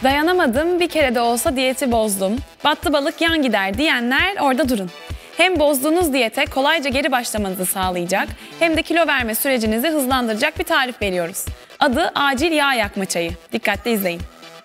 Dayanamadım, bir kere de olsa diyeti bozdum. Battı balık yan gider diyenler orada durun. Hem bozduğunuz diyete kolayca geri başlamanızı sağlayacak hem de kilo verme sürecinizi hızlandıracak bir tarif veriyoruz. Adı acil yağ yakma çayı. Dikkatle izleyin.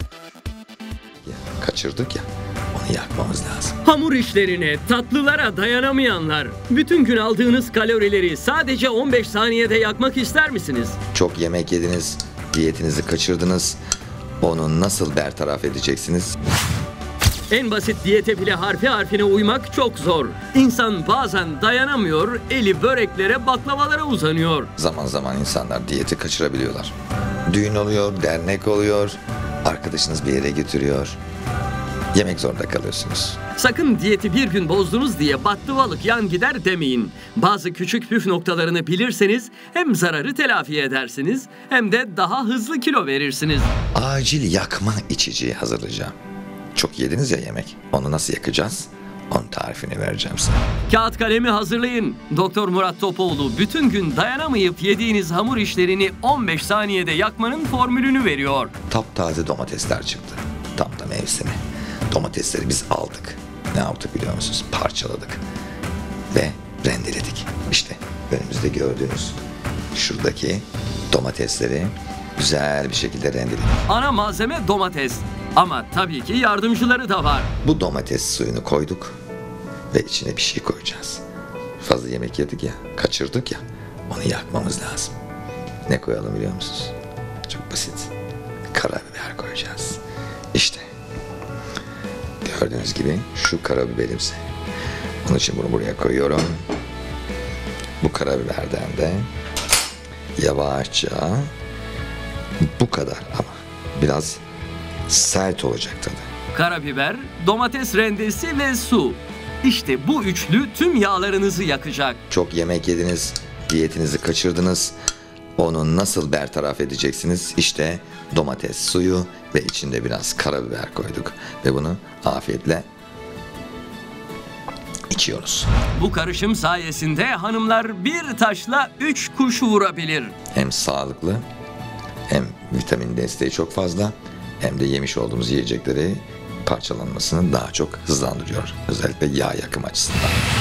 Kaçırdık ya, onu yakmamız lazım. Hamur işlerine, tatlılara dayanamayanlar, bütün gün aldığınız kalorileri sadece 15 saniyede yakmak ister misiniz? Çok yemek yediniz, diyetinizi kaçırdınız. Onu nasıl bertaraf edeceksiniz? En basit diyete bile harfi harfine uymak çok zor. İnsan bazen dayanamıyor, eli böreklere, baklavalara uzanıyor. Zaman zaman insanlar diyeti kaçırabiliyorlar. Düğün oluyor, dernek oluyor, arkadaşınız bir yere götürüyor. Yemek zorunda kalıyorsunuz. Sakın diyeti bir gün bozdunuz diye battı balık yan gider demeyin. Bazı küçük püf noktalarını bilirseniz hem zararı telafi edersiniz hem de daha hızlı kilo verirsiniz. Acil yakma içeceği hazırlayacağım. Çok yediniz ya yemek. Onu nasıl yakacağız? Onun tarifini vereceğim size. Kağıt kalemi hazırlayın. Doktor Murat Topoğlu bütün gün dayanamayıp yediğiniz hamur işlerini 15 saniyede yakmanın formülünü veriyor. Taptaze domatesler çıktı. Tam da mevsimi. Domatesleri biz aldık. Ne yaptık biliyor musunuz? Parçaladık. Ve rendeledik. İşte önümüzde gördüğünüz şuradaki domatesleri güzel bir şekilde rendeledik. Ana malzeme domates. Ama tabii ki yardımcıları da var. Bu domates suyunu koyduk ve içine bir şey koyacağız. Fazla yemek yedik ya, kaçırdık ya, onu yakmamız lazım. Ne koyalım biliyor musunuz? Çok basit. Karabiber koyacağız. İşte gördüğünüz gibi şu karabiberimizi. Onun için bunu buraya koyuyorum. Bu karabiberden de yavaşça bu kadar ama biraz sert olacak tadı. Karabiber, domates rendesi ve su. İşte bu üçlü tüm yağlarınızı yakacak. Çok yemek yediniz, diyetinizi kaçırdınız. Onu nasıl bertaraf edeceksiniz? İşte domates suyu ve içinde biraz karabiber koyduk. Ve bunu afiyetle içiyoruz. Bu karışım sayesinde hanımlar bir taşla 3 kuş vurabilir. Hem sağlıklı, hem vitamin desteği çok fazla, hem de yemiş olduğumuz yiyecekleri parçalanmasını daha çok hızlandırıyor. Özellikle yağ yakım açısından.